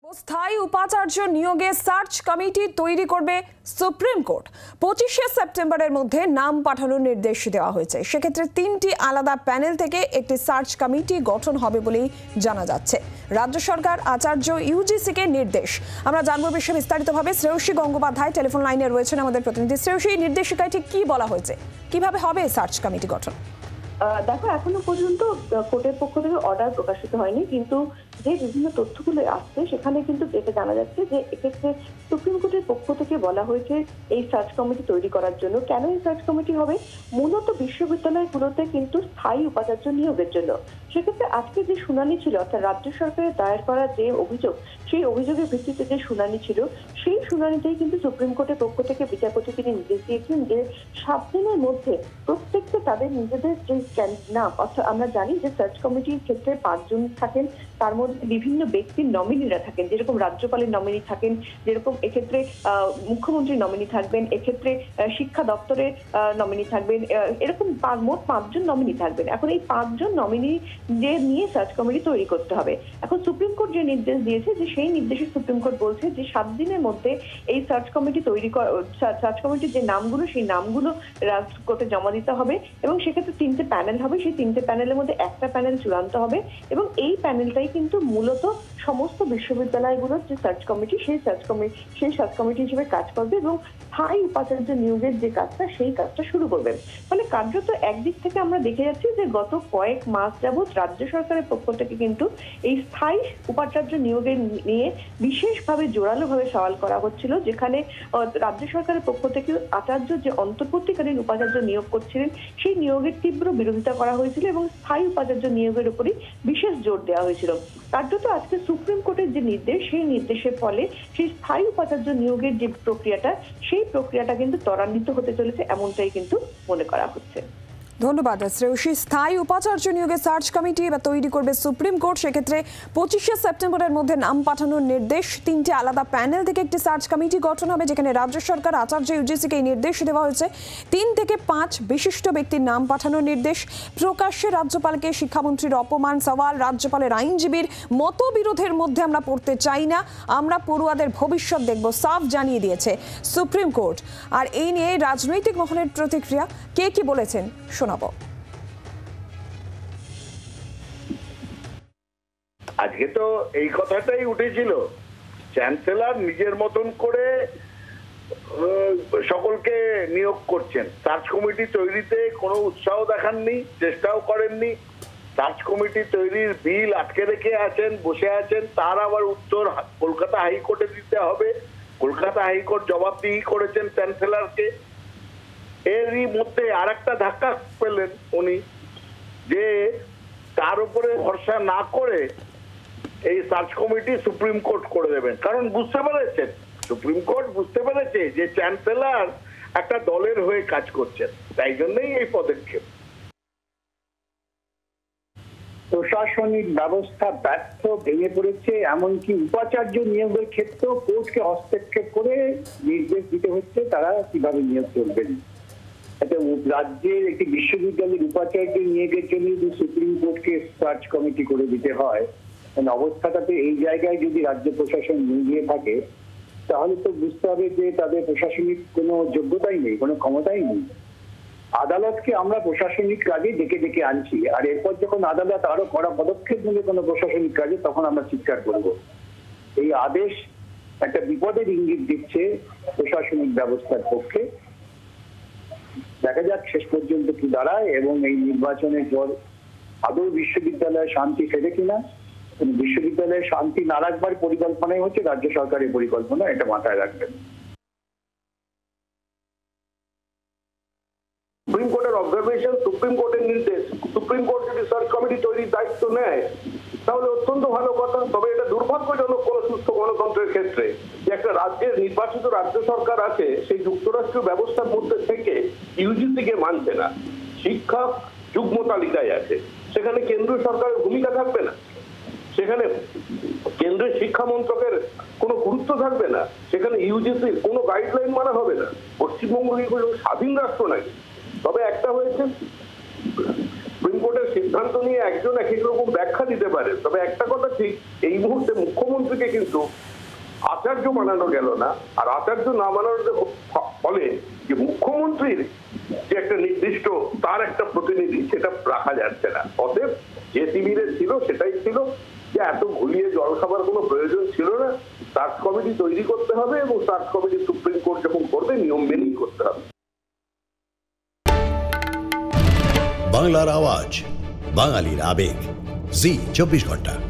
স্থায়ী উপাচার্য নিয়োগে সার্চ কমিটি তৈরি করবে সুপ্রিম কোর্ট। 25শে সেপ্টেম্বরের মধ্যে নাম পাঠানোর নির্দেশ দেওয়া হয়েছে। সেক্ষেত্রে 3টি আলাদা প্যানেল থেকে একটি সার্চ কমিটি গঠন হবে বলেই জানা যাচ্ছে। রাজ্য সরকার আচার্য ইউজিসিকে নির্দেশ। আমরা জানবো বিষয়ে বিস্তারিতভাবে। শ্রেয়সী গঙ্গোপাধ্যায় টেলিফোন লাইনে রয়েছেন আমাদের প্রতিনিধি। শ্রেয়সী, নির্দেশিকায় ঠিক কি বলা হয়েছে, কিভাবে হবে সার্চ কমিটি গঠন? দেখো, এখনো পর্যন্ত কোর্টের পক্ষ থেকে অর্ডার প্রকাশিত হয়নি, কিন্তু যে বিভিন্ন তথ্যগুলো আসছে সেখানে কিন্তু যেটা জানা যাচ্ছে যে এক্ষেত্রে সুপ্রিম কোর্টের পক্ষ থেকে বলা হয়েছে এই সার্চ কমিটি তৈরি করার জন্য। কেন এই সার্চ কমিটি হবে? মূলত বিশ্ববিদ্যালয়গুলোতে কিন্তু স্থায়ী উপাচার্য নিয়োগের জন্য। সেক্ষেত্রে আজকে যে শুনানি ছিল, অর্থাৎ রাজ্য সরকারের দায়ের করা যে অভিযোগ, সেই অভিযোগের ভিত্তিতে যে শুনানি ছিল, সেই শুনানিতেই কিন্তু সুপ্রিম কোর্টের পক্ষ থেকে বিচারপতি তিনি নির্দেশ দিয়েছেন যে 7 দিনের মধ্যে প্রত্যেককে তাদের নিজেদের যে নাম, অর্থাৎ আমরা জানি যে সার্চ কমিটির ক্ষেত্রে 5 জন থাকেন, তার মধ্যে বিভিন্ন ব্যক্তির নমিনিরা থাকেন, যেরকম রাজ্যপালের নমিনি থাকেন, যেরকম এক্ষেত্রে মুখ্যমন্ত্রীর নমিনি থাকবেন, এক্ষেত্রে শিক্ষা দপ্তরের নমিনি থাকবেন, এরকম মোট 5 জন নমিনি থাকবেন। এখন এই 5 জন নমিনি যে নিয়ে সার্চ কমিটি তৈরি করতে হবে। এখন সুপ্রিম কোর্ট যে নির্দেশ দিয়েছে, যে সেই নির্দেশে সুপ্রিম কোর্ট বলছে যে 7 দিনের মধ্যে এই সার্চ কমিটি তৈরি সার্চ কমিটির যে নামগুলো, সেই নামগুলো কোর্টে জমা দিতে হবে এবং সেক্ষেত্রে 3টে প্যানেল হবে। সেই 3টে প্যানেলের মধ্যে একটা প্যানেল চূড়ান্ত হবে এবং এই প্যানেলটাই কিন্তু মূলত সমস্ত বিশ্ববিদ্যালয়গুলোর যে সার্চ কমিটি, সেই সার্চ কমিটি হিসেবে কাজ করবে এবং স্থায়ী উপাচার্য নিয়োগের যে কাজটা, সেই কাজটা শুরু করবে। ফলে কার্যত একদিক থেকে আমরা দেখে যাচ্ছি যে গত কয়েক মাস যাবৎ রাজ্য সরকারের পক্ষ থেকে কিন্তু এই স্থায়ী উপাচার্য নিয়োগের নিয়ে বিশেষভাবে জোরালোভাবে সওয়াল করা হচ্ছিল, যেখানে রাজ্য সরকারের পক্ষ থেকে আচার্য যে অন্তর্বর্তীকালীন উপাচার্য নিয়োগ করছিলেন, সেই নিয়োগের তীব্র বিরোধিতা করা হয়েছিল এবং স্থায়ী উপাচার্য নিয়োগের উপরই বিশেষ জোর দেওয়া হয়েছিল। কার্যত আজকে সুপ্রিম কোর্টের যে নির্দেশ, সেই নির্দেশের ফলে সেই স্থায়ী উপাচার্য নিয়োগের যে প্রক্রিয়াটা, সেই প্রক্রিয়াটা কিন্তু ত্বরান্বিত হতে চলেছে, এমনটাই কিন্তু মনে করা হচ্ছে। ধন্যবাদ শ্রেয়সী। স্থায়ী উপাচার্য নিয়োগে সার্চ কমিটি এবার তৈরি করবে সুপ্রিম কোর্ট। সেক্ষেত্রে 25শে সেপ্টেম্বরের মধ্যে নাম পাঠানোর নির্দেশ। 3টে আলাদা প্যানেল থেকে একটি সার্চ কমিটি গঠন হবে, যেখানে রাজ্য সরকার আচার্য ইউজিসিকে নির্দেশ দেওয়া হয়েছে 3 থেকে 5 বিশিষ্ট ব্যক্তির নাম পাঠানোর নির্দেশ। প্রকাশ্যে রাজ্যপালকে শিক্ষামন্ত্রীর অপমান সওয়াল, রাজ্যপালের আইনজীবীর মতবিরোধের মধ্যে আমরা পড়তে চাই না, আমরা পড়ুয়াদের ভবিষ্যৎ দেখব, সাফ জানিয়ে দিয়েছে সুপ্রিম কোর্ট। আর এই নিয়ে রাজনৈতিক মহলের প্রতিক্রিয়া, কে কি বলেছেন শোনাবো। আজকে তো এই কথাটাই উঠেছিল, চ্যান্সেলর নিজের মতন করে সকলকে নিয়োগ করছেন। সার্চ কমিটি তৈরিতে কোনো উৎসাহ দেখাননি, চেষ্টাও করেননি। সার্চ কমিটি তৈরির বিল আটকে রেখে আছেন, বসে আছেন। তার আবার উত্তর কলকাতা হাইকোর্টে দিতে হবে। কলকাতা হাইকোর্ট জবাবদিহি করেছেন চ্যান্সেলরকে। এরই মধ্যে আর একটা ধাক্কা পেলেন উনি, যে তার উপরে ভরসা না করে এই সার্চ কমিটি সুপ্রিম কোর্ট করে দেবেন। কারণ বুঝতে পেরেছেন, সুপ্রিম কোর্ট বুঝতে পেরেছে যে চ্যান্সেলর একটা দলের হয়ে কাজ করছেন, তাই জন্যই এই পদক্ষেপ। প্রশাসনিক ব্যবস্থা ব্যর্থ, ভেঙে পড়েছে, এমনকি উপাচার্য নিয়োগের ক্ষেত্রেও কোর্টকে হস্তক্ষেপ করে নির্দেশ দিতে হচ্ছে তারা কিভাবে নিয়োগ করবেন। রাজ্যের একটি বিশ্ববিদ্যালয়ের উপাচার্য নিয়োগের জন্য যদি সুপ্রিম কোর্টকে সার্চ কমিটি করে দিতে হয়, অবস্থাটাতে এই জায়গায় যদি রাজ্য প্রশাসন নিয়ে থাকে, তাহলে তো বুঝতে হবে যে তাদের প্রশাসনিক কোনো যোগ্যতাই নেই, কোনো ক্ষমতাই নেই। আদালতকে আমরা প্রশাসনিক কাজে ডেকে ডেকে আনছি, আর এরপর যখন আদালত আরো কড়া পদক্ষেপ নেবে কোনো প্রশাসনিক কাজে, তখন আমরা চিৎকার করব। এই আদেশ একটা বিপদের ইঙ্গিত দিচ্ছে প্রশাসনিক ব্যবস্থার পক্ষে। দেখা যাক শেষ পর্যন্ত কি দাঁড়ায় এবং এই নির্বাচনের পর আদৌ বিশ্ববিদ্যালয়ে শান্তি ফেরে কিনা। বিশ্ববিদ্যালয়ে শান্তি না রাখবার পরিকল্পনাই হচ্ছে রাজ্য সরকারের পরিকল্পনা, এটা মাথায় রাখবেন। সুপ্রিম কোর্টের অবজারভেশন, সুপ্রিম কোর্টের নির্দেশ, সুপ্রিম কোর্ট যদি সার্চ কমিটি তৈরির দায়িত্ব নেয় তাহলে অত্যন্ত ভালো কথা। তবে এটা দুর্ভাগ্যজনক কোন সুস্থ গণতন্ত্রের ক্ষেত্রে যে একটা রাজ্যের নির্বাচিত রাজ্য সরকার আছে, সেই যুক্তরাষ্ট্রীয় ব্যবস্থার মধ্যে থেকে ইউজিসিকে মানছে না। শিক্ষা যুগ্ম তালিকায় আছে, সেখানে কেন্দ্রীয় সরকারের ভূমিকা থাকবে না, সেখানে কেন্দ্রীয় শিক্ষা মন্ত্রকের কোনো গুরুত্ব থাকবে না, সেখানে ইউজিসির কোনো গাইডলাইন মানা হবে না। পশ্চিমবঙ্গ কি কোনো স্বাধীন রাষ্ট্র নাকি? তবে একটা হয়েছে, সুপ্রিম সুপ্রিম কোর্টের সিদ্ধান্ত নিয়ে একজন এক এক রকম ব্যাখ্যা দিতে পারে, তবে একটা কথা ঠিক, এই মুহূর্তে মুখ্যমন্ত্রীকে কিন্তু আচার্য মানানো গেল না। আর আচার্য না মানানোর ফলে যে মুখ্যমন্ত্রীর যে একটা নির্দিষ্ট তার একটা প্রতিনিধি, সেটা রাখা যাচ্ছে না। অতএব যে শিবিরে ছিল সেটাই ছিল, যে এত ঘুলিয়ে জল খাবার কোনো প্রয়োজন ছিল না। সার্চ কমিটি তৈরি করতে হবে এবং সার্চ কমিটি সুপ্রিম কোর্ট যখন করবে নিয়ম মেনেই করতে হবে। বাংলার আওয়াজ, বাঙালির আবেগ, জি 24 ঘন্টা।